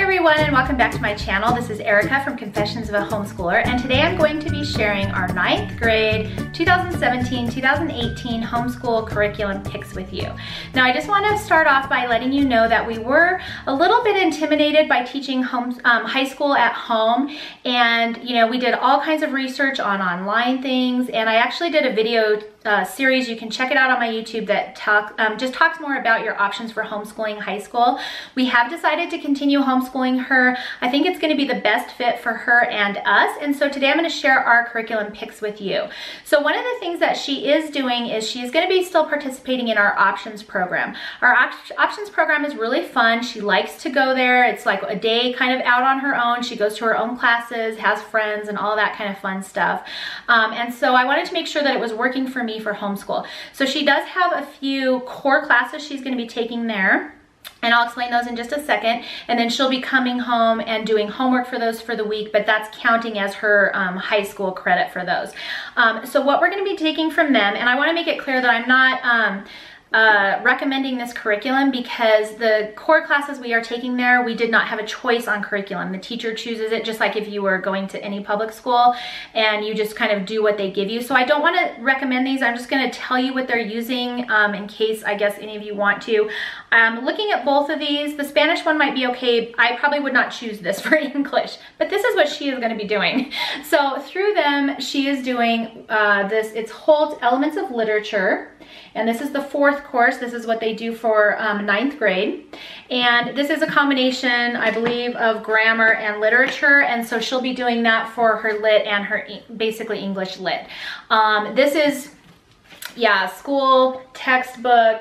everyone, and welcome back to my channel. This is Erica from Confessions of a Homeschooler, and today I'm going to be sharing our 9th grade 2017-2018 homeschool curriculum picks with you. Now I just want to start off by letting you know that we were a little bit intimidated by teaching high school at home, and we did all kinds of research on online things, and I actually did a video series. You can check it out on my YouTube that just talks more about your options for homeschooling high school. We have decided to continue homeschooling her. I think it's going to be the best fit for her and us, and so today I'm going to share our curriculum picks with you. So one of the things that she is doing is she's going to be still participating in our options program. Our options program is really fun. She likes to go there. It's like a day kind of out on her own. She goes to her own classes, has friends, and all that kind of fun stuff. And so I wanted to make sure that it was working for me for homeschool. So she does have a few core classes she's going to be taking there, and I'll explain those in just a second, and then she'll be coming home and doing homework for those for the week, but that's counting as her high school credit for those. So what we're going to be taking from them, and I want to make it clear that I'm not recommending this curriculum because the core classes we are taking there, we did not have a choice on curriculum. The teacher chooses it, just like if you were going to any public school and you just kind of do what they give you. So I don't want to recommend these. I'm just going to tell you what they're using in case, I guess, any of you want to. Looking at both of these, the Spanish one might be okay. I probably would not choose this for English, but this is what she is going to be doing. So through them, she is doing this. It's Holt Elements of Literature. And this is the 4th course. This is what they do for 9th grade. And this is a combination, I believe, of grammar and literature. And so she'll be doing that for her lit and her basically English lit. This is, yeah, school textbook.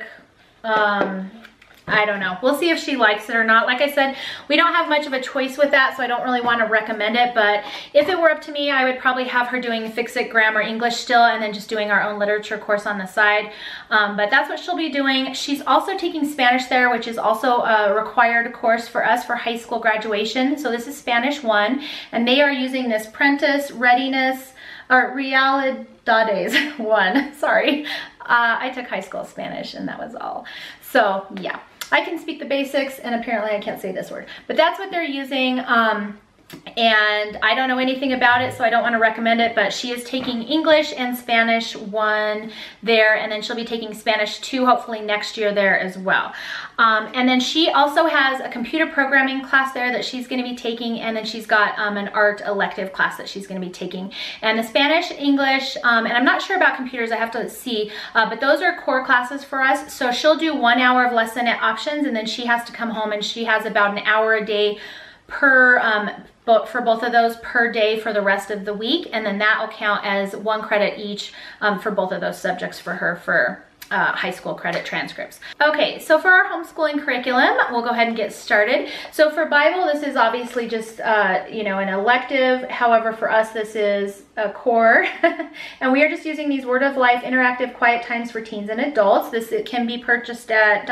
I don't know. We'll see if she likes it or not. Like I said, we don't have much of a choice with that, so I don't really want to recommend it. But if it were up to me, I would probably have her doing Fix-It Grammar English still, and then just doing our own literature course on the side. But that's what she'll be doing. She's also taking Spanish there, which is also a required course for us for high school graduation. So this is Spanish 1, and they are using this Prentice Readiness or Realidades 1. Sorry. I took high school Spanish, and that was all. So yeah. I can speak the basics, and apparently I can't say this word, but that's what they're using. And I don't know anything about it, so I don't want to recommend it, but she is taking English and Spanish 1 there, and then she'll be taking Spanish 2 hopefully next year there as well. And then she also has a computer programming class there that she's going to be taking, and then she's got an art elective class that she's going to be taking. And the Spanish, English, and I'm not sure about computers, I have to see, but those are core classes for us. So she'll do 1 hour of lesson at options, and then she has to come home, and she has about an hour a day per for both of those per day for the rest of the week, and then that will count as 1 credit each for both of those subjects for her for high school credit transcripts. Okay, so for our homeschooling curriculum, we'll go ahead and get started. So for Bible, this is obviously just an elective. However, for us, this is a core, and we are just using these Word of Life interactive quiet times for teens and adults. It can be purchased at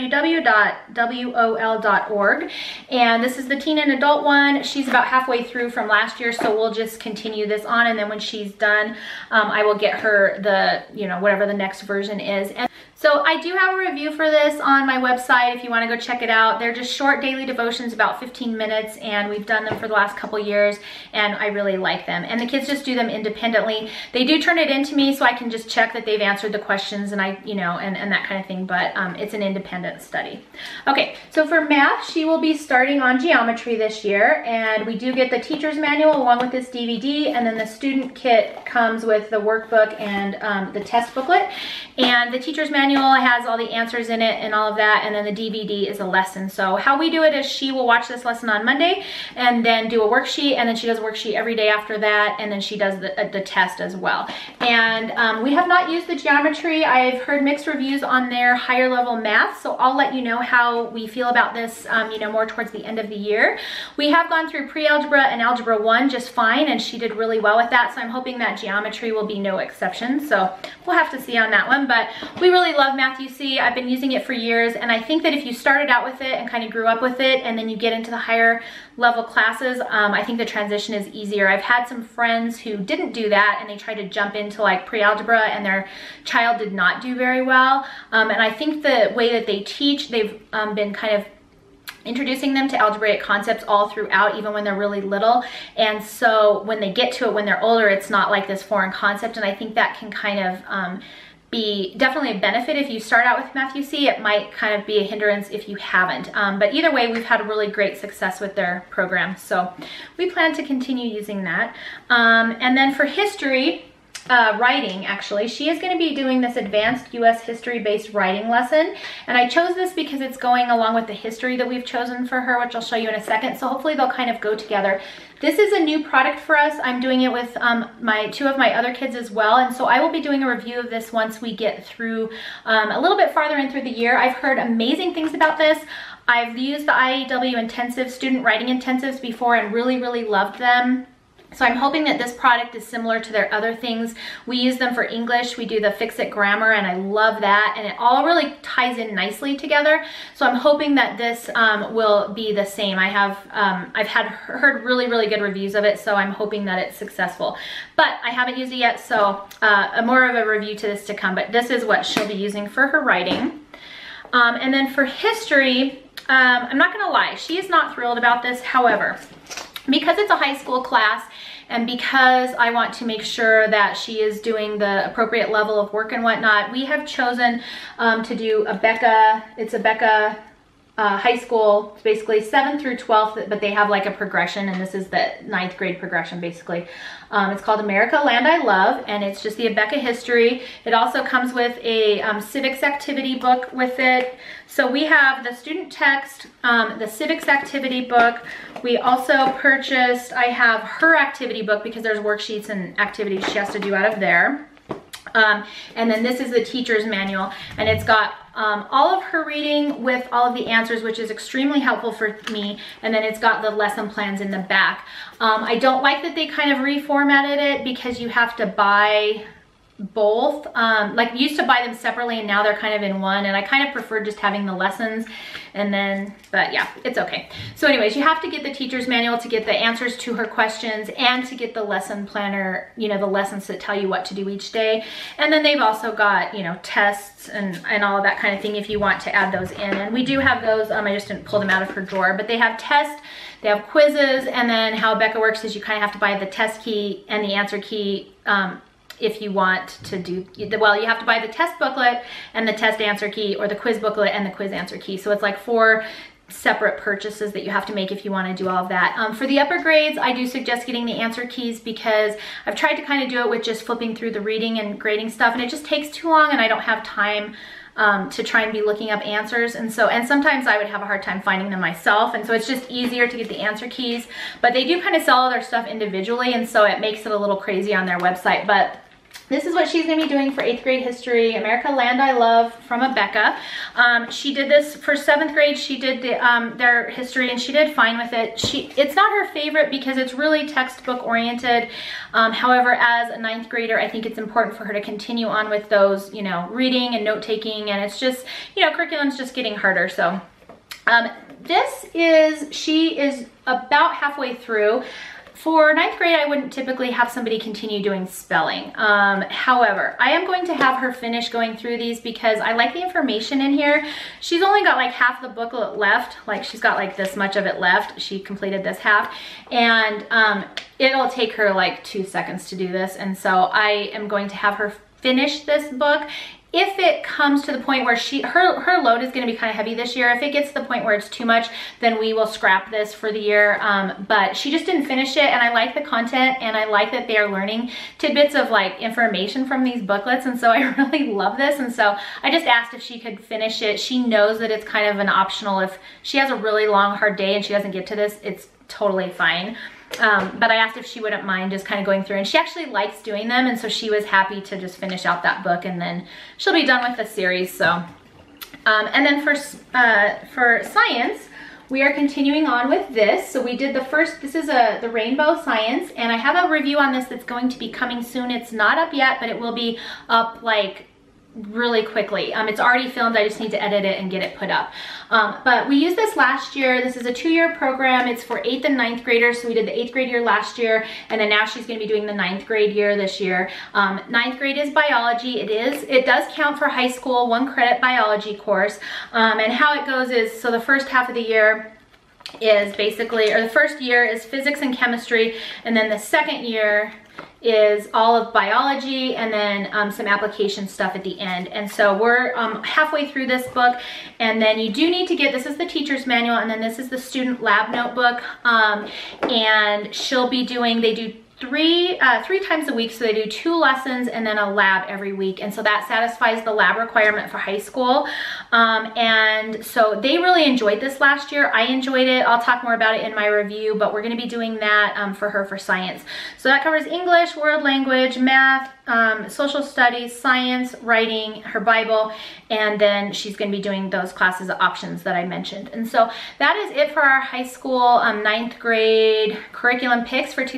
www.wol.org, and this is the teen and adult one. She's about halfway through from last year, so we'll just continue this on, and then when she's done, I will get her the whatever the next version is. And so I do have a review for this on my website if you want to go check it out. They're just short daily devotions, about 15 minutes, and we've done them for the last couple years, and I really like them. And the kids just do them independently. They do turn it into me so I can just check that they've answered the questions and and that kind of thing, but it's an independent study. Okay, so for math, she will be starting on geometry this year, and we do get the teacher's manual along with this DVD, and then the student kit comes with the workbook and the test booklet. And the teacher's manual has all the answers in it and all of that, and then the DVD is a lesson. So how we do it is she will watch this lesson on Monday and then do a worksheet, and then she does a worksheet every day after that, and then she does the test as well. And we have not used the geometry. I've heard mixed reviews on their higher level math, so I'll let you know how we feel about this more towards the end of the year. We have gone through pre-algebra and algebra 1 just fine, and she did really well with that, so I'm hoping that geometry will be no exception. So we'll have to see on that one, but we really love Math-U-See. I've been using it for years, and I think that if you started out with it and kind of grew up with it, and then you get into the higher level classes, I think the transition is easier. I've had some friends who didn't do that, and they tried to jump into like pre-algebra, and their child did not do very well. And I think the way that they teach, they've been kind of introducing them to algebraic concepts all throughout, even when they're really little. And so when they get to it when they're older, it's not like this foreign concept. And I think that can kind of be definitely a benefit if you start out with Math-U-See. It might kind of be a hindrance if you haven't. But either way, we've had really great success with their program. So we plan to continue using that. And then for history, writing, actually, she is going to be doing this advanced U.S. history-based writing lesson, and I chose this because it's going along with the history that we've chosen for her, which I'll show you in a second, so hopefully they'll kind of go together. This is a new product for us. I'm doing it with two of my other kids as well, and so I will be doing a review of this once we get through a little bit farther in through the year. I've heard amazing things about this. I've used the IEW intensive, student writing intensives before, and really, really loved them. So I'm hoping that this product is similar to their other things. We use them for English. We do the Fix-It Grammar, and I love that. And it all really ties in nicely together. So I'm hoping that this will be the same. I've heard really, really good reviews of it, so I'm hoping that it's successful. But I haven't used it yet, so more of a review to this to come. But this is what she'll be using for her writing. And then for history, I'm not gonna lie, she is not thrilled about this. However, because it's a high school class, and because I want to make sure that she is doing the appropriate level of work and whatnot, we have chosen to do Abeka. It's Abeka high school. It's basically 7th through 12th, but they have like a progression, and this is the 9th grade progression basically. It's called America Land I Love, and it's just the Abeka history. It also comes with a civics activity book with it. So we have the student text, the civics activity book. We also purchased, I have her activity book because there's worksheets and activities she has to do out of there. And then this is the teacher's manual, and it's got all of her reading with all of the answers, which is extremely helpful for me. And then it's got the lesson plans in the back. I don't like that they kind of reformatted it because you have to buy both. Like, you used to buy them separately, and now they're kind of in one, and I kind of prefer just having the lessons and then, but yeah, it's okay. So anyways, you have to get the teacher's manual to get the answers to her questions and to get the lesson planner, you know, the lessons that tell you what to do each day. And then they've also got, you know, tests and all of that kind of thing if you want to add those in. And we do have those, I just didn't pull them out of her drawer, but they have tests, they have quizzes, and then how Abeka works is you kind of have to buy the test key and the answer key if you want to do, well, you have to buy the test booklet and the test answer key, or the quiz booklet and the quiz answer key. So it's like 4 separate purchases that you have to make if you want to do all of that. For the upper grades, I do suggest getting the answer keys because I've tried to kind of do it with just flipping through the reading and grading stuff, and it just takes too long, and I don't have time to try and be looking up answers. And sometimes I would have a hard time finding them myself, and so it's just easier to get the answer keys. But they do kind of sell all their stuff individually, and so it makes it a little crazy on their website. But this is what she's going to be doing for 8th grade history, America Land I Love from Abeka. She did this for 7th grade. She did their history, and she did fine with it. It's not her favorite because it's really textbook oriented. However, as a 9th grader, I think it's important for her to continue on with those, you know, reading and note taking, and it's just, you know, curriculum's just getting harder. So she is about halfway through. For 9th grade, I wouldn't typically have somebody continue doing spelling. However, I am going to have her finish going through these because I like the information in here. She's only got like half the booklet left. Like, she's got like this much of it left. She completed this half, and it'll take her like 2 seconds to do this. And so I am going to have her finish this book. If it comes to the point where her load is going to be kind of heavy this year, if it gets to the point where it's too much, then we will scrap this for the year. But she just didn't finish it, and I like the content, and I like that they are learning tidbits of like information from these booklets, and so I really love this. And so I just asked if she could finish it. She knows that it's kind of an optional. If she has a really long, hard day and she doesn't get to this, it's totally fine. But I asked if she wouldn't mind just kind of going through, and she actually likes doing them, and so she was happy to just finish out that book, and then she'll be done with the series. So and then for science, we are continuing on with this. So we did the first, this is the Rainbow Science, and I have a review on this that's going to be coming soon. It's not up yet, but it will be up like really quickly. It's already filmed. I just need to edit it and get it put up. But we used this last year. This is a 2-year program. It's for 8th and 9th graders. So we did the 8th grade year last year, and then now she's going to be doing the 9th grade year this year. 9th grade is biology. It does count for high school, 1 credit biology course. And how it goes is, so the first half of the year, is basically, or the first year is physics and chemistry, and then the second year is all of biology, and then some application stuff at the end. And so we're halfway through this book, and then you do need to get, this is the teacher's manual, and then this is the student lab notebook, and she'll be doing, they do three times a week, so they do 2 lessons and then a lab every week, and so that satisfies the lab requirement for high school. And so they really enjoyed this last year. I enjoyed it. I'll talk more about it in my review, but we're going to be doing that for her for science. So that covers English, world language, math, social studies, science, writing, her Bible, and then she's going to be doing those classes of options that I mentioned. And so that is it for our high school 9th grade curriculum picks for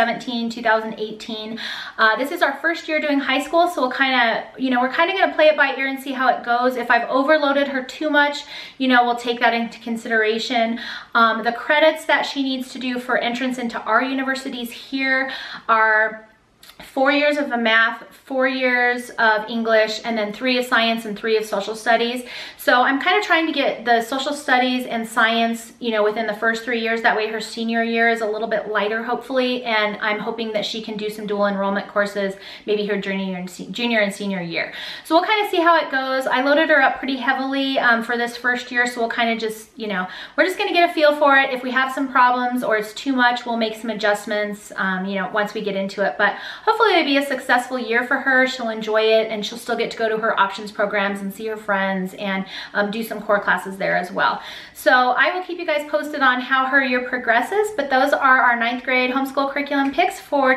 2017-2018. This is our first year doing high school, so we'll kind of, we're kind of going to play it by ear and see how it goes. If I've overloaded her too much, we'll take that into consideration. The credits that she needs to do for entrance into our universities here are 4 years of the math, 4 years of English, and then 3 of science and 3 of social studies. So I'm kind of trying to get the social studies and science, within the first 3 years. That way her senior year is a little bit lighter, hopefully, and I'm hoping that she can do some dual enrollment courses, maybe her junior and senior year. So we'll kind of see how it goes. I loaded her up pretty heavily for this first year, so we'll kind of just, we're just going to get a feel for it. If we have some problems or it's too much, we'll make some adjustments, once we get into it. But hopefully it'll be a successful year for her. She'll enjoy it, and she'll still get to go to her options programs and see her friends and do some core classes there as well. So I will keep you guys posted on how her year progresses, but those are our 9th grade homeschool curriculum picks for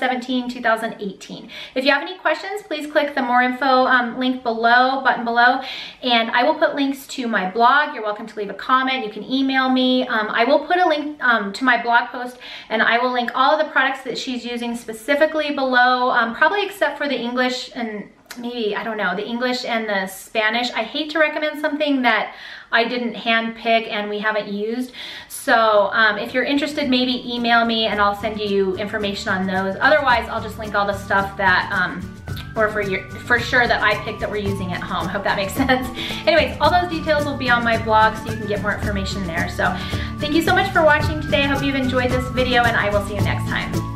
2017-2018. If you have any questions, please click the more info link below, button below, and I will put links to my blog. You're welcome to leave a comment. You can email me. I will put a link to my blog post, and I will link all of the products that she's using specifically below, probably except for the English and maybe, I don't know, the English and the Spanish. I hate to recommend something that I didn't hand pick and we haven't used. So if you're interested, maybe email me and I'll send you information on those. Otherwise, I'll just link all the stuff that or for sure that I picked that we're using at home. Hope that makes sense. Anyways, all those details will be on my blog, so you can get more information there. So thank you so much for watching today. I hope you've enjoyed this video, and I will see you next time.